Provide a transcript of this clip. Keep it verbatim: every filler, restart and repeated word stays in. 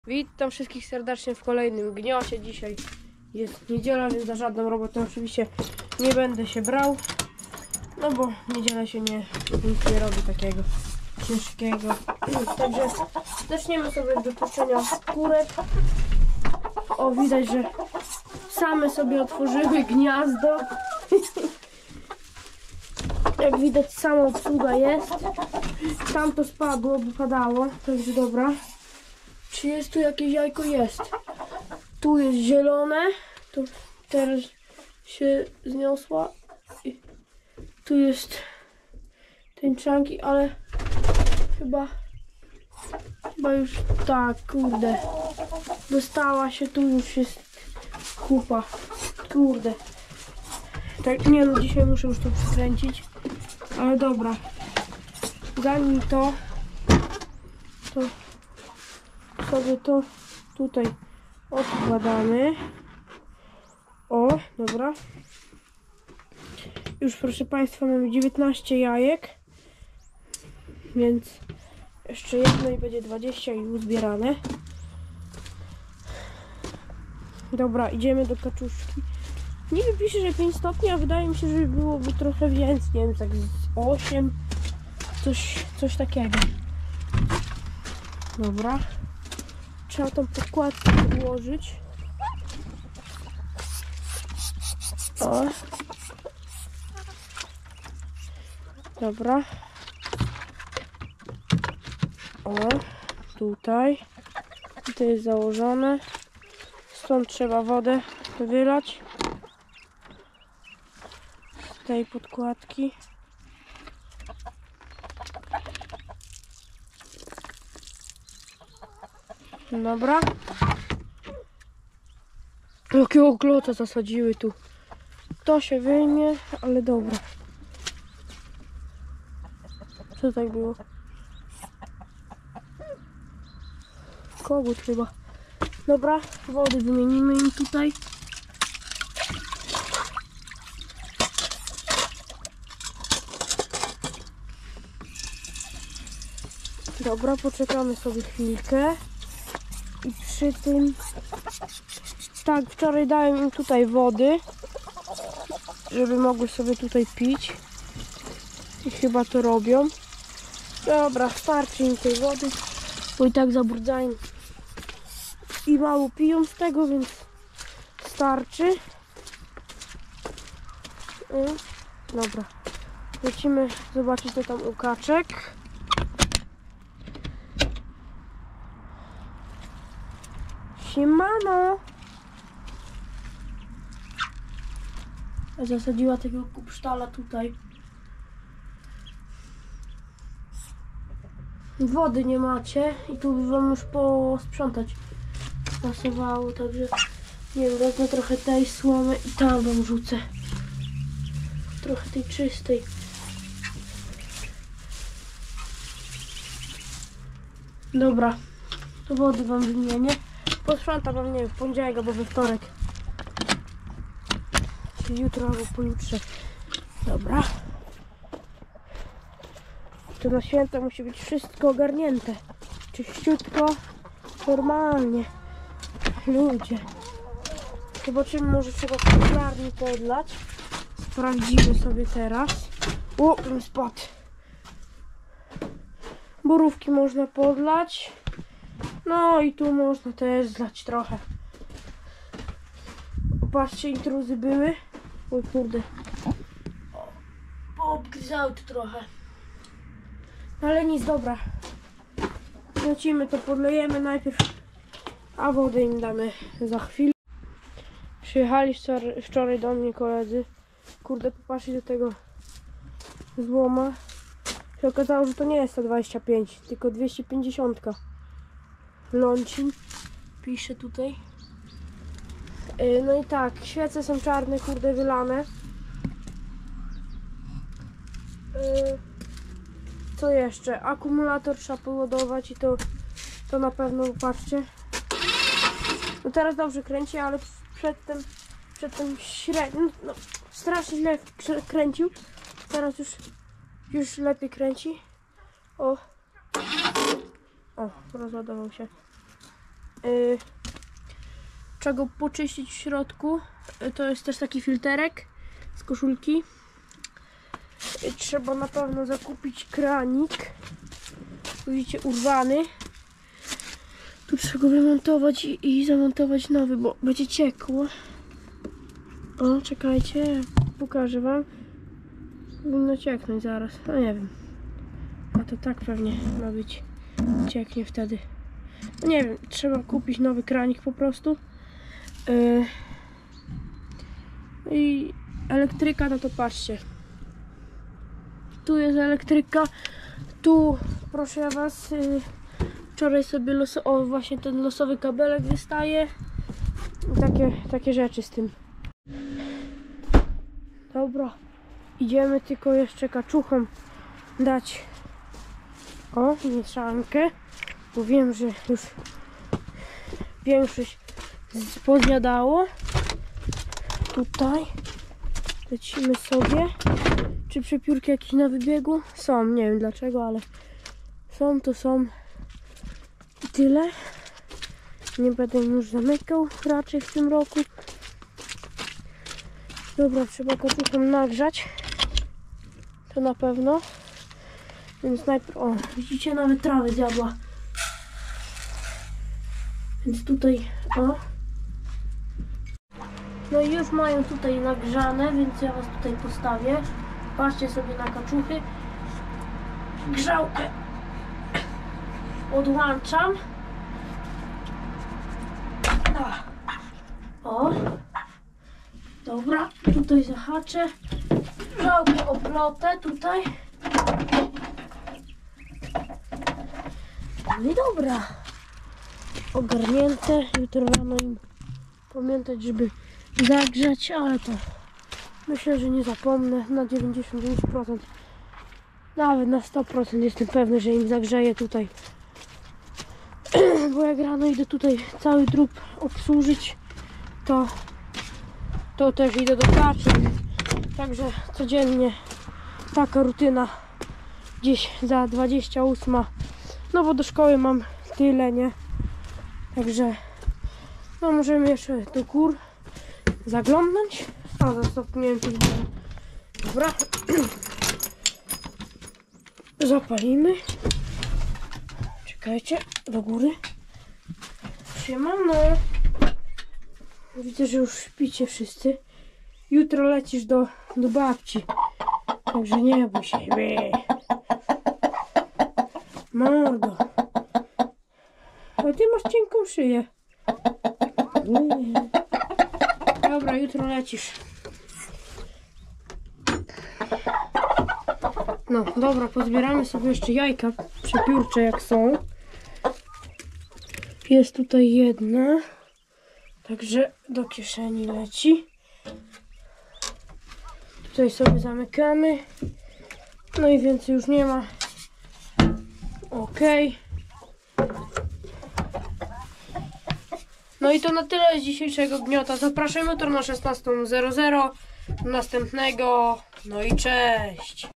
Witam wszystkich serdecznie w kolejnym gniocie. Dzisiaj jest niedziela, więc za żadną robotę oczywiście nie będę się brał. No bo w niedzielę się nie, nic nie robi takiego ciężkiego. Także zaczniemy sobie od wypuszczenia kurek. O, widać, że same sobie otworzyły gniazdo. Jak widać, sama obsługa jest. Tam to spadło, bo padało. Także dobra. Czy jest tu jakieś jajko? Jest. Tu jest zielone. Tu teraz się zniosła. I tu jest tęczanki, ale chyba chyba już tak, kurde. Dostała się, tu już jest kupa. Kurde. Tak, nie no, dzisiaj muszę już to przykręcić. Ale dobra. Zanim to, to sobie to tutaj odkładamy. O, dobra. Już, proszę Państwa, mamy dziewiętnaście jajek. Więc jeszcze jedno i będzie dwadzieścia i uzbierane. Dobra, idziemy do kaczuszki. Niby pisze, że pięć stopni, a wydaje mi się, że byłoby trochę więcej. Nie wiem, tak z osiem. Coś, coś takiego. Dobra. Trzeba tą podkładkę podłożyć. O. Dobra. O. Tutaj. To jest założone. Stąd trzeba wodę wylać. Z tej podkładki. Dobra. Jakiego klota zasadziły tu. To się wyjmie, ale dobra. Co tak było? Kogut chyba. Dobra, wody wymienimy im tutaj. Dobra, poczekamy sobie chwilkę. I przy tym, tak, wczoraj dałem im tutaj wody, żeby mogły sobie tutaj pić. I chyba to robią. Dobra, starczy im tej wody, bo i tak zabrudzają i mało piją z tego, więc starczy. Dobra, lecimy zobaczyć, co tam u kaczek. Siemano! Zasadziła tego kupsztala tutaj. Wody nie macie i tu by wam już posprzątać pasowało, także nie wiem, wezmę trochę tej słomy i tam wam rzucę. Trochę tej czystej. Dobra, to wody wam wymienię. Posprzątam wam, nie wiem, w poniedziałek albo we wtorek. Czyli jutro albo pojutrze. Dobra. To na święta musi być wszystko ogarnięte. Czyściutko, normalnie. Ludzie. Zobaczymy, może trzeba szklarni podlać. Sprawdzimy sobie teraz. O, ten spadł. Borówki można podlać. No i tu można też zlać trochę. Patrzcie, intruzy były. Oj kurde. Poobgryzały tu trochę. Ale nic, dobra. Lecimy, to podlejemy najpierw, a wodę im damy za chwilę. Przyjechali wczoraj do mnie koledzy. Kurde, popatrzcie do tego złoma. Się okazało, że to nie jest sto dwadzieścia pięć, tylko dwieście pięćdziesiąt. Lącin. Pisze tutaj. No i tak, świece są czarne, kurde, wylane. Co jeszcze? Akumulator trzeba poładować i to, to na pewno, patrzcie. No teraz dobrze kręci, ale przedtem, przedtem średnio, no, strasznie źle kręcił. Teraz już, już lepiej kręci. O, o, rozładował się. yy, czego poczyścić w środku. Yy, to jest też taki filterek z koszulki. Yy, trzeba na pewno zakupić kranik. Widzicie, urwany. Tu trzeba go wymontować i, i zamontować nowy, bo będzie ciekło. O, czekajcie, pokażę wam. Powinno cieknąć zaraz, no nie wiem. A to tak pewnie ma być. Cieknie wtedy. No nie wiem, trzeba kupić nowy kranik po prostu. Yy. I elektryka, no to patrzcie. Tu jest elektryka. Tu, proszę was, yy, wczoraj sobie los o, właśnie ten losowy kabelek wystaje. I takie, takie rzeczy z tym. Dobra, idziemy tylko jeszcze kaczuchom dać o mieszankę, bo wiem, że już większość pozjadało. Tutaj lecimy sobie. Czy przepiórki jakieś na wybiegu? Są, nie wiem dlaczego, ale są, to są i tyle. Nie będę już zamykał raczej w tym roku. Dobra, trzeba kaczuchom nagrzać. To na pewno. Więc najpierw, o, widzicie, nawet trawę zjadła. Więc tutaj, o. No i już mają tutaj nagrzane, więc ja was tutaj postawię. Patrzcie sobie na kaczuchy. Grzałkę odłączam. O. Dobra, tutaj zahaczę. Grzałkę oplotę tutaj. No i dobra. Ogarnięte. Jutro rano im pamiętać, żeby zagrzać, ale to myślę, że nie zapomnę. Na dziewięćdziesiąt dziewięć procent, nawet na sto procent jestem pewny, że im zagrzeję tutaj. Bo jak rano idę tutaj cały drób obsłużyć, to to też idę do pracy. Także codziennie taka rutyna. Gdzieś za dwadzieścia ósma. No bo do szkoły mam tyle, nie? Także no możemy jeszcze do gór zaglądnąć. A zapomniałem tu. Dobra. Zapalimy. Czekajcie, do góry. Siemano. Widzę, że już śpicie wszyscy. Jutro lecisz do, do babci. Także nie bój się. Mordo. Ale ty masz cienką szyję. Dobra, jutro lecisz. No, dobra, pozbieramy sobie jeszcze jajka przepiórcze jak są. Jest tutaj jedna. Także do kieszeni leci. Tutaj sobie zamykamy. No i więcej już nie ma. Ok. No i to na tyle z dzisiejszego gniota. Zapraszam jutro na szesnastą zero zero. Następnego. No i cześć.